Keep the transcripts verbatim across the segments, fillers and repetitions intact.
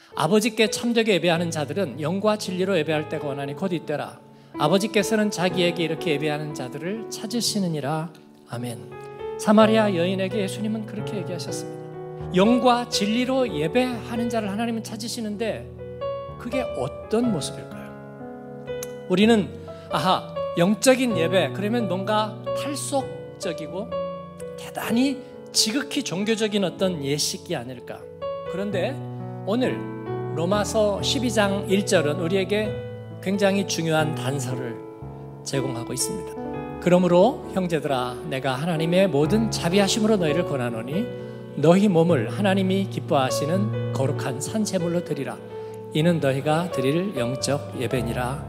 아버지께 참되게 예배하는 자들은 영과 진리로 예배할 때가 원하니 곧 이때라. 아버지께서는 자기에게 이렇게 예배하는 자들을 찾으시느니라. 아멘. 사마리아 여인에게 예수님은 그렇게 얘기하셨습니다. 영과 진리로 예배하는 자를 하나님은 찾으시는데 그게 어떤 모습일까요? 우리는 아하, 영적인 예배 그러면 뭔가 탈속적이고 대단히 지극히 종교적인 어떤 예식이 아닐까. 그런데 오늘 로마서 십이 장 일 절은 우리에게 굉장히 중요한 단서를 제공하고 있습니다. 그러므로 형제들아, 내가 하나님의 모든 자비하심으로 너희를 권하노니 너희 몸을 하나님이 기뻐하시는 거룩한 산제물로 드리라. 이는 너희가 드릴 영적 예배니라.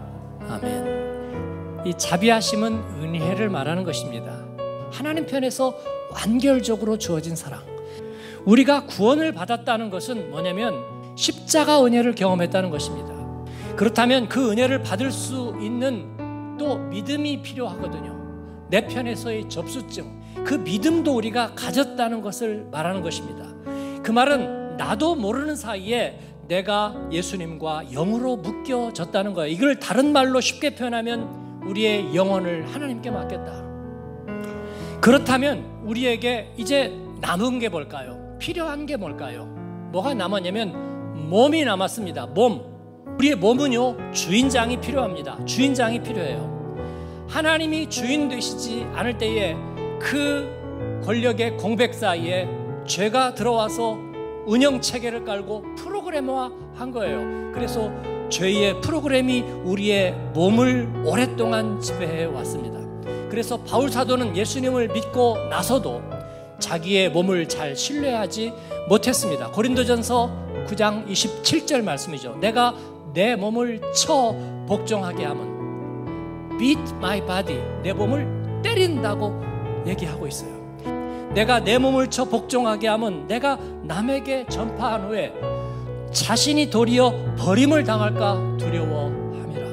아멘. 이 자비하심은 은혜를 말하는 것입니다. 하나님 편에서 완결적으로 주어진 사랑. 우리가 구원을 받았다는 것은 뭐냐면 십자가 은혜를 경험했다는 것입니다. 그렇다면 그 은혜를 받을 수 있는 또 믿음이 필요하거든요. 내 편에서의 접수증, 그 믿음도 우리가 가졌다는 것을 말하는 것입니다. 그 말은 나도 모르는 사이에 내가 예수님과 영으로 묶여졌다는 거예요. 이걸 다른 말로 쉽게 표현하면 우리의 영혼을 하나님께 맡겼다. 그렇다면 우리에게 이제 남은 게 뭘까요? 필요한 게 뭘까요? 뭐가 남았냐면 몸이 남았습니다. 몸. 우리의 몸은요, 주인장이 필요합니다. 주인장이 필요해요. 하나님이 주인 되시지 않을 때에 그 권력의 공백 사이에 죄가 들어와서 운영체계를 깔고 프로그래머화한 거예요. 그래서 죄의 프로그램이 우리의 몸을 오랫동안 지배해 왔습니다. 그래서 바울 사도는 예수님을 믿고 나서도 자기의 몸을 잘 신뢰하지 못했습니다. 고린도전서 구 장 이십칠 절 말씀이죠. 내가 내 몸을 쳐 복종하게 하면 beat my body, 내 몸을 때린다고 얘기하고 있어요. 내가 내 몸을 쳐 복종하게 하면 내가 남에게 전파한 후에 자신이 도리어 버림을 당할까 두려워함이라.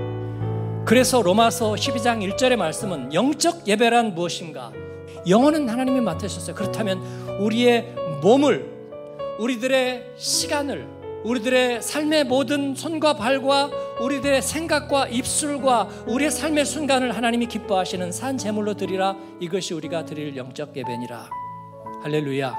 그래서 로마서 십이 장 일 절의 말씀은 영적 예배란 무엇인가? 영혼은 하나님이 맡으셨어요. 그렇다면 우리의 몸을, 우리들의 시간을, 우리들의 삶의 모든 손과 발과 우리들의 생각과 입술과 우리의 삶의 순간을 하나님이 기뻐하시는 산 제물로 드리라. 이것이 우리가 드릴 영적 예배니라. 할렐루야.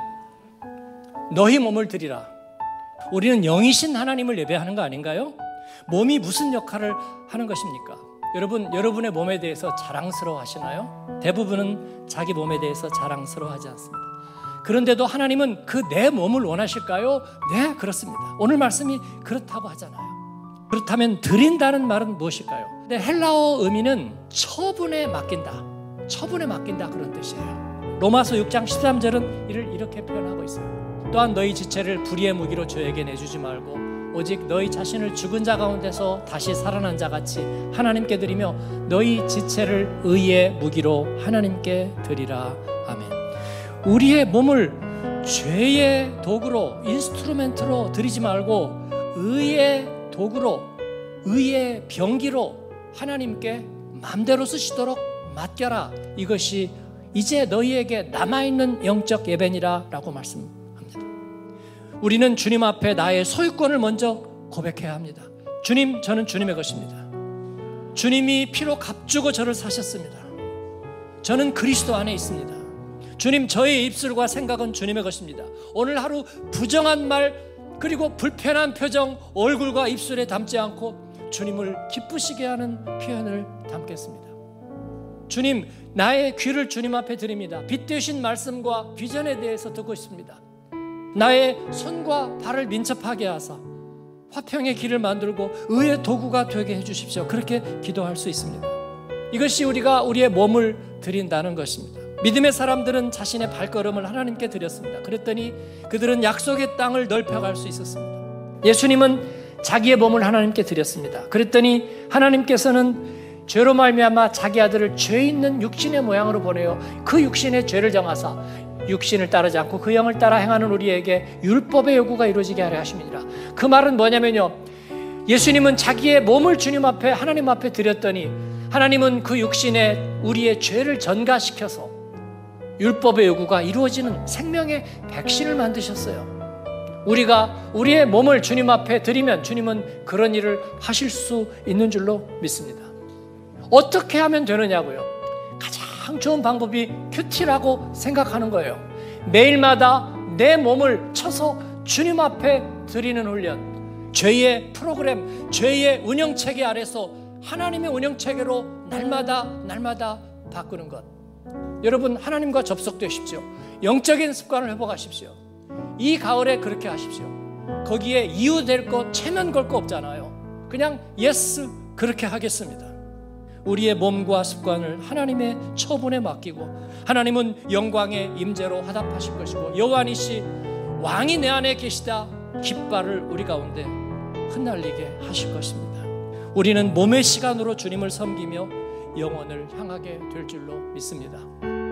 너희 몸을 드리라. 우리는 영이신 하나님을 예배하는 거 아닌가요? 몸이 무슨 역할을 하는 것입니까? 여러분, 여러분의 몸에 대해서 자랑스러워 하시나요? 대부분은 자기 몸에 대해서 자랑스러워 하지 않습니다. 그런데도 하나님은 그 내 몸을 원하실까요? 네, 그렇습니다. 오늘 말씀이 그렇다고 하잖아요. 그렇다면 드린다는 말은 무엇일까요? 네, 헬라어 의미는 처분에 맡긴다, 처분에 맡긴다 그런 뜻이에요. 로마서 육 장 십삼 절은 이를 이렇게 표현하고 있어요. 또한 너희 지체를 불의의 무기로 저에게 내주지 말고 오직 너희 자신을 죽은 자 가운데서 다시 살아난 자 같이 하나님께 드리며 너희 지체를 의의 무기로 하나님께 드리라. 아멘. 우리의 몸을 죄의 도구로, 인스트루멘트로 드리지 말고 의의 도구로, 의의 병기로 하나님께 마음대로 쓰시도록 맡겨라. 이것이 이제 너희에게 남아있는 영적 예배니라 라고 말씀합니다. 우리는 주님 앞에 나의 소유권을 먼저 고백해야 합니다. 주님, 저는 주님의 것입니다. 주님이 피로 값주고 저를 사셨습니다. 저는 그리스도 안에 있습니다. 주님, 저의 입술과 생각은 주님의 것입니다. 오늘 하루 부정한 말 그리고 불편한 표정 얼굴과 입술에 담지 않고 주님을 기쁘시게 하는 표현을 담겠습니다. 주님, 나의 귀를 주님 앞에 드립니다. 빛 되신 말씀과 비전에 대해서 듣고 있습니다. 나의 손과 발을 민첩하게 하사 화평의 길을 만들고 의의 도구가 되게 해주십시오. 그렇게 기도할 수 있습니다. 이것이 우리가 우리의 몸을 드린다는 것입니다. 믿음의 사람들은 자신의 발걸음을 하나님께 드렸습니다. 그랬더니 그들은 약속의 땅을 넓혀갈 수 있었습니다. 예수님은 자기의 몸을 하나님께 드렸습니다. 그랬더니 하나님께서는 죄로 말미암아 자기 아들을 죄 있는 육신의 모양으로 보내어 그 육신의 죄를 정하사 육신을 따르지 않고 그 영을 따라 행하는 우리에게 율법의 요구가 이루어지게 하려 하심이니라. 그 말은 뭐냐면요, 예수님은 자기의 몸을 주님 앞에, 하나님 앞에 드렸더니 하나님은 그 육신에 우리의 죄를 전가시켜서 율법의 요구가 이루어지는 생명의 백신을 만드셨어요. 우리가 우리의 몸을 주님 앞에 드리면 주님은 그런 일을 하실 수 있는 줄로 믿습니다. 어떻게 하면 되느냐고요? 가장 좋은 방법이 큐티라고 생각하는 거예요. 매일마다 내 몸을 쳐서 주님 앞에 드리는 훈련, 죄의 프로그램, 죄의 운영체계 아래서 하나님의 운영체계로 날마다 날마다 바꾸는 것. 여러분, 하나님과 접속되십시오. 영적인 습관을 회복하십시오. 이 가을에 그렇게 하십시오. 거기에 이유 될 거, 체면 걸 거 없잖아요. 그냥 예스, 그렇게 하겠습니다. 우리의 몸과 습관을 하나님의 처분에 맡기고 하나님은 영광의 임재로 화답하실 것이고 여호와니시 왕이 내 안에 계시다 깃발을 우리 가운데 흩날리게 하실 것입니다. 우리는 몸의 시간으로 주님을 섬기며 영원을 향하게 될 줄로 믿습니다.